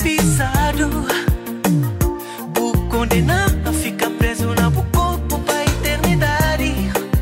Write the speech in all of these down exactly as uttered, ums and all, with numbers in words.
pisado. O condena a ficar preso na bu corpo pra eternidade.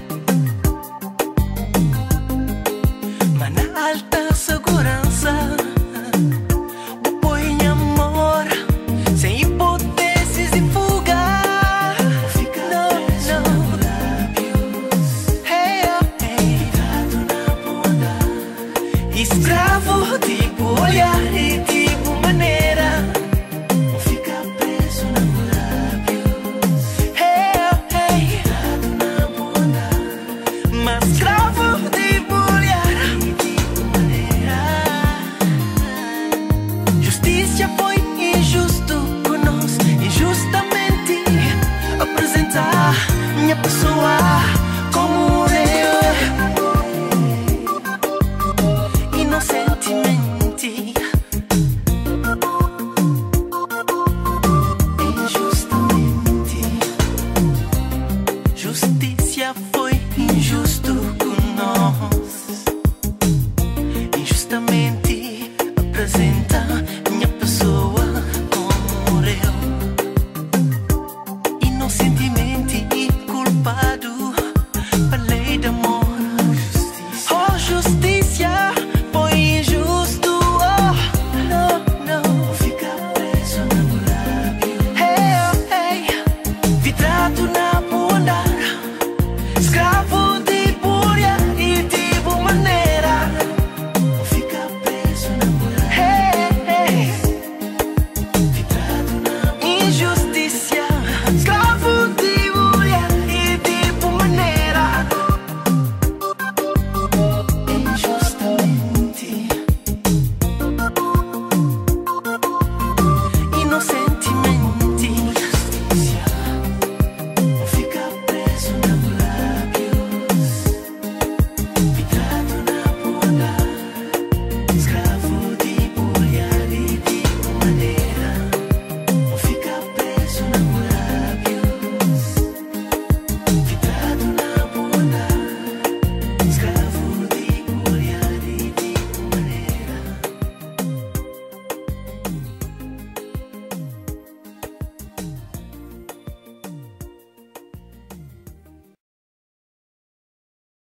Mas na alta segurança, o põe em amor, sem hipóteses de fuga. Fica preso nos lábios, hey, oh, hey. Fitado na bunda, escravo tipo olhar e tipo maneira. Fica preso nos lábios, hey, oh, hey. Fitado na bunda, mas escravo tipo olhar e tipo maneira. Justiça foi injusto com nós, injustamente apresentar minha pessoa como eu, inocentemente. Injustamente, justiça foi injusto com nós, injustamente apresenta minha pessoa como eu, inocentemente culpado pela lei do amor. Oh, justiça foi injusto, oh, não, não. Fica preso no lábio, hey, oh, hey. Vidrado na bunda, escravo de púria e de boa maneira. Fica preso na bunda, hey, hey. Vidrado na bunda, injustiça, escravo de púria e de boa maneira. Injustamente, inocentemente, justiça fica preso nos lábios, vidrado na bunda, escravo.